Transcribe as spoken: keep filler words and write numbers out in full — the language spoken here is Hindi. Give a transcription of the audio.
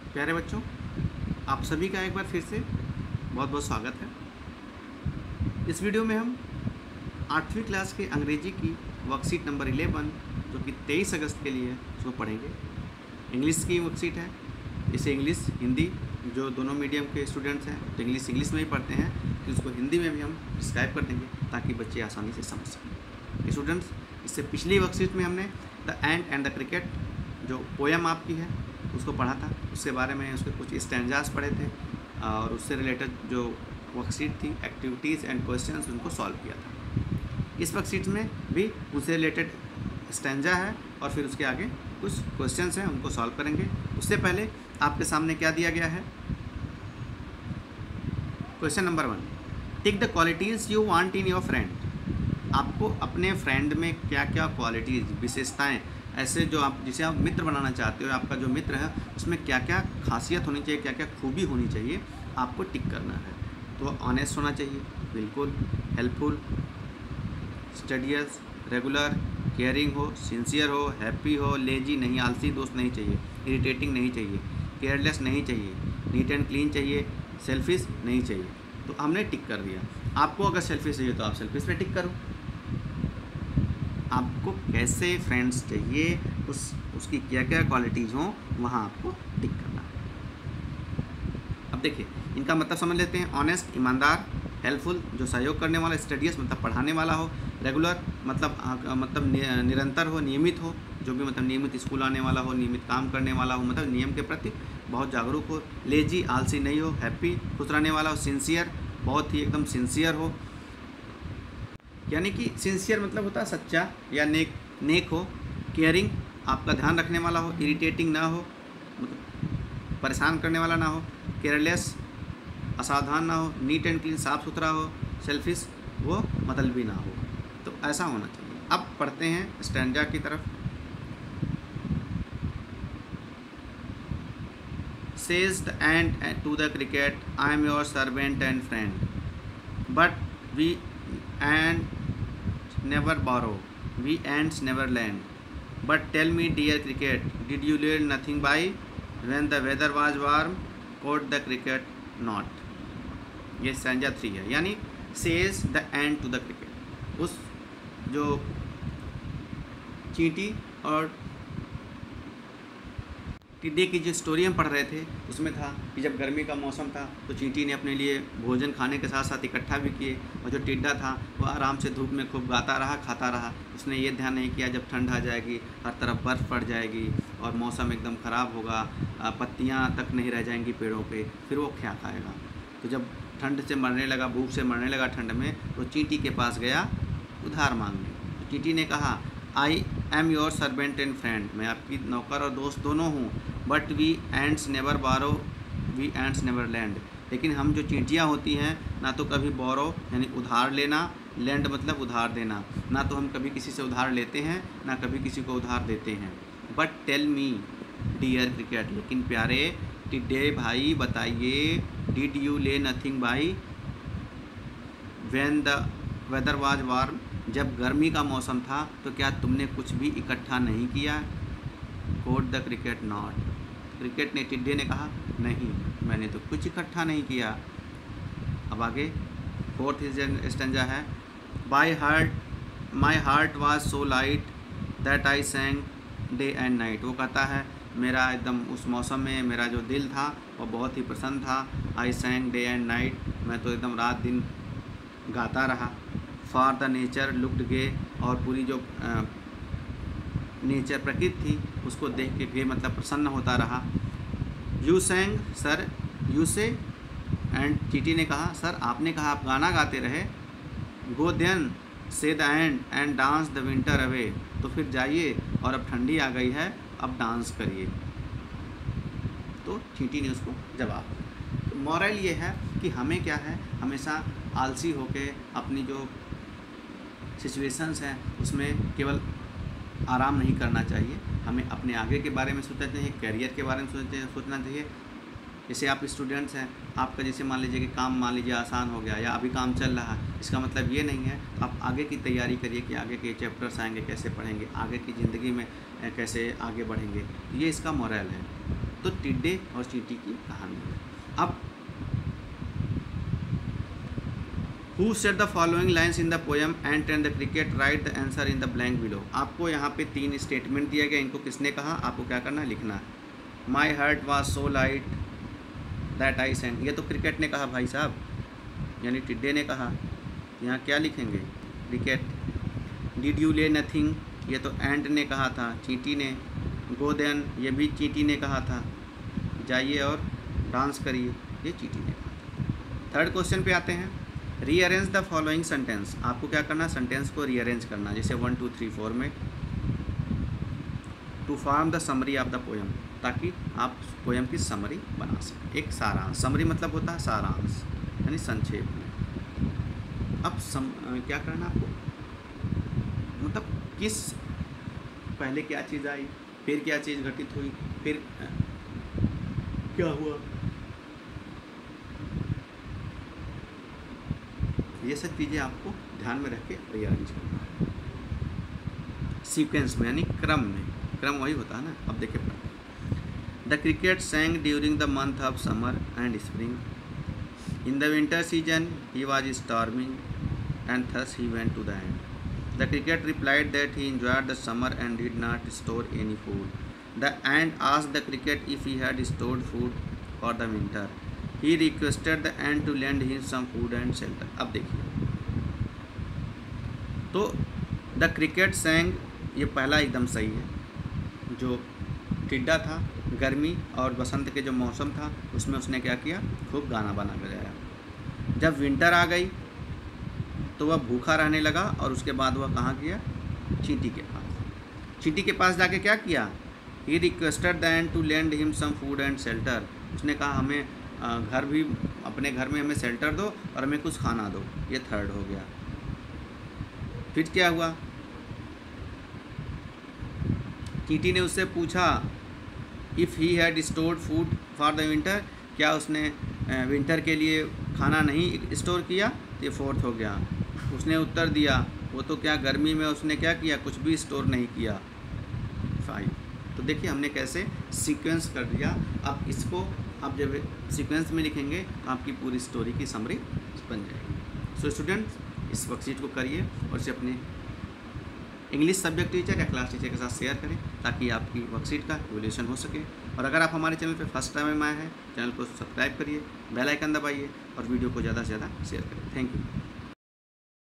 प्यारे बच्चों, आप सभी का एक बार फिर से बहुत बहुत स्वागत है। इस वीडियो में हम आठवीं क्लास के अंग्रेजी की वर्कशीट नंबर इलेवन जो कि तेईस अगस्त के लिए है उसको पढ़ेंगे। इंग्लिश की वर्कशीट है। इसे इंग्लिश हिंदी जो दोनों मीडियम के स्टूडेंट्स हैं तो इंग्लिश इंग्लिश में ही पढ़ते हैं कि उसको हिंदी में भी हम डिस्क्राइब कर देंगे ताकि बच्चे आसानी से समझ सकें। स्टूडेंट्स, इससे पिछली वर्कशीट में हमने the ant and the cricket जो पोएम आपकी है उसको पढ़ा था। उसके बारे में उसके कुछ स्टैंजास पढ़े थे और उससे रिलेटेड जो वर्कशीट थी एक्टिविटीज़ एंड क्वेश्चंस उनको सॉल्व किया था। इस वर्कशीट में भी उनसे रिलेटेड स्टैंजा है और फिर उसके आगे कुछ क्वेश्चंस हैं उनको सॉल्व करेंगे। उससे पहले आपके सामने क्या दिया गया है? Question number one, tick the qualities you want in your friend. आपको अपने फ्रेंड में क्या क्या क्वालिटीज़ विशेषताएँ ऐसे जो आप जिसे आप मित्र बनाना चाहते हो, आपका जो मित्र है उसमें क्या क्या खासियत होनी चाहिए, क्या क्या खूबी होनी चाहिए, आपको टिक करना है। तो ऑनेस्ट होना चाहिए, बिल्कुल, हेल्पफुल, स्टडियस, रेगुलर, केयरिंग हो, सिंसियर हो, हैप्पी हो, लेजी नहीं, आलसी दोस्त नहीं चाहिए, इरिटेटिंग नहीं चाहिए, केयरलेस नहीं चाहिए, नीट एंड क्लीन चाहिए, सेल्फिश नहीं चाहिए। तो हमने टिक कर दिया। आपको अगर सेल्फिश चाहिए तो आप सेल्फिश पे टिक करो। आपको कैसे फ्रेंड्स चाहिए, उस उसकी क्या क्या क्वालिटीज़ हों, वहाँ आपको टिक करना है। अब देखिए इनका मतलब समझ लेते हैं। ऑनेस्ट ईमानदार, हेल्पफुल जो सहयोग करने वाला, स्टडियस मतलब पढ़ाने वाला हो, रेगुलर मतलब आ, मतलब निरंतर हो, नियमित हो, जो भी मतलब नियमित स्कूल आने वाला हो, नियमित काम करने वाला हो, मतलब नियम के प्रति बहुत जागरूक हो, लेजी आलसी नहीं हो, हैप्पी खुश रहने वाला हो, सिंसियर बहुत ही एकदम सिंसियर हो, यानी कि सिंसियर मतलब होता है सच्चा या नेक नेक हो, केयरिंग आपका ध्यान रखने वाला हो, इरिटेटिंग ना हो मतलब परेशान करने वाला ना हो, केयरलेस असावधान ना हो, नीट एंड क्लीन साफ़ सुथरा हो, सेल्फिश वो मतलबी ना हो। तो ऐसा होना चाहिए। अब पढ़ते हैं स्टैंजा की तरफ। Says the ant to the cricket, I am your servant and friend, but we ant never borrow, we ants never lend. But tell me, dear cricket, did you learn nothing by when the weather was warm? Caught the cricket not. ये स्टैंजा थ्री है, यानी says the ant to the cricket। उस जो चींटी और टिड्डे की जो स्टोरी हम पढ़ रहे थे उसमें था कि जब गर्मी का मौसम था तो चींटी ने अपने लिए भोजन खाने के साथ साथ इकट्ठा भी किए और जो टिड्डा था वह आराम से धूप में खूब गाता रहा, खाता रहा। उसने ये ध्यान नहीं किया जब ठंड आ जाएगी, हर तरफ बर्फ़ पड़ जाएगी और मौसम एकदम ख़राब होगा, पत्तियाँ तक नहीं रह जाएंगी पेड़ों पर, फिर वो क्या खाएगा। तो जब ठंड से मरने लगा, भूख से मरने लगा ठंड में, तो चींटी के पास गया उधार मांगने। तो चींटी ने कहा, I am your servant and friend, मैं आपकी नौकर और दोस्त दोनों हूँ, but we ants never borrow, we ants never lend. लेकिन हम जो चींटियाँ होती हैं ना तो कभी बोरो यानी उधार लेना, लैंड मतलब उधार देना, ना तो हम कभी किसी से उधार लेते हैं ना कभी किसी को उधार देते हैं। But tell me dear cricket, लेकिन प्यारे टिड्डे भाई बताइए, did you lay nothing by when the weather was warm, जब गर्मी का मौसम था तो क्या तुमने कुछ भी इकट्ठा नहीं किया? Quoth the cricket not, cricket ने टिड्डे ने कहा नहीं, मैंने तो कुछ इकट्ठा नहीं किया। अब आगे फोर्थ स्टैंजा है, by heart my heart was so light that I sang day and night. वो कहता है मेरा एकदम उस मौसम में मेरा जो दिल था वो बहुत ही प्रसन्न था। I sang day and night, मैं तो एकदम रात दिन गाता रहा। For the nature looked gay, और पूरी जो नेचर प्रकृति थी उसको देख के गे मतलब प्रसन्न होता रहा। You sang sir, you say and चींटी ने कहा सर आपने कहा आप गाना गाते रहे। Go then say the ant and dance the winter away, तो फिर जाइए और अब ठंडी आ गई है, अब डांस करिए। तो चींटी ने उसको जवाब दिया। तो मॉरल ये है कि हमें क्या है, हमेशा आलसी होके अपनी जो सिचुएशंस हैं उसमें केवल आराम नहीं करना चाहिए। हमें अपने आगे के बारे में सोचना चाहिए, करियर के बारे में सोचना सोचना चाहिए। जैसे आप स्टूडेंट्स हैं, आपका जैसे मान लीजिए कि काम मान लीजिए आसान हो गया या अभी काम चल रहा है, इसका मतलब ये नहीं है आप आगे की तैयारी करिए कि आगे के चैप्टर्स आएंगे कैसे पढ़ेंगे, आगे की ज़िंदगी में कैसे आगे बढ़ेंगे। ये इसका मोरल है। तो टिड्डे और चींटी की कहानी है। अब who said the following lines in the poem ant train the cricket, write the answer in the blank below. आपको यहाँ पे तीन स्टेटमेंट दिया गया, इनको किसने कहा, आपको क्या करना है, लिखना है। My heart was so light that I sang, ये तो क्रिकेट ने कहा भाई साहब, यानी टिड्डे ने कहा। यहाँ क्या लिखेंगे, cricket. Did you lay nothing, ये तो एंट ने कहा था, चींटी ने। गो देन, ये भी चींटी ने कहा था, जाइए और डांस करिए, ये चींटी ने कहा। थर्ड क्वेश्चन पे आते हैं। रीअरेंज द फॉलोइंग सेंटेंस, आपको क्या करना, सेंटेंस को रीअरेंज करना, जैसे वन टू थ्री फोर में, to form the summary of the poem, ताकि आप पोएम की समरी बना सकें, एक सारांश। समरी मतलब होता है सारांश, यानी संक्षेप में। अब सम क्या करना आपको, मतलब किस, पहले क्या चीज़ आई, फिर क्या चीज़ घटित हुई, फिर क्या हुआ, ये सब चीज़ें आपको ध्यान में रख के रीअरेंज करना है, सीक्वेंस में, यानी क्रम में। क्रम वही होता है ना। अब देखिए, the cricket sang during the month of summer and spring. In the winter season he was starving and thus he went to the ant. The cricket replied that he enjoyed the summer and did not store any food. The ant asked the cricket if he had stored food for the winter. He requested the ant to lend him some food and shelter। अब देखिए, तो द क्रिकेट सैंग, ये पहला एकदम सही है। जो टिड्डा था, गर्मी और बसंत के जो मौसम था उसमें उसने क्या किया, खूब गाना बना बजाया। जब विंटर आ गई तो वह भूखा रहने लगा और उसके बाद वह कहाँ गया, चींटी के पास। चींटी के पास जाके क्या किया, he requested the ant to lend him some food and shelter. उसने कहा हमें घर भी, अपने घर में हमें शेल्टर दो और हमें कुछ खाना दो, ये थर्ड हो गया। फिर क्या हुआ, चींटी ने उससे पूछा if he had stored food for the winter, क्या उसने विंटर के लिए खाना नहीं स्टोर किया, ये फोर्थ हो गया। उसने उत्तर दिया वो तो क्या, गर्मी में उसने क्या किया, कुछ भी स्टोर नहीं किया, फाइव। तो देखिए हमने कैसे सीक्वेंस कर दिया। अब इसको आप जब सीक्वेंस में लिखेंगे तो आपकी पूरी स्टोरी की समरी बन जाएगी। सो स्टूडेंट्स, इस वर्कशीट को करिए और इसे अपने इंग्लिश सब्जेक्ट टीचर या क्लास टीचर के साथ शेयर करें, ताकि आपकी वर्कशीट का इवोल्यूशन हो सके। और अगर आप हमारे चैनल पर फर्स्ट टाइम आए हैं, चैनल को सब्सक्राइब करिए, बेल आइकन दबाइए और वीडियो को ज़्यादा से ज़्यादा शेयर करें। Thank you.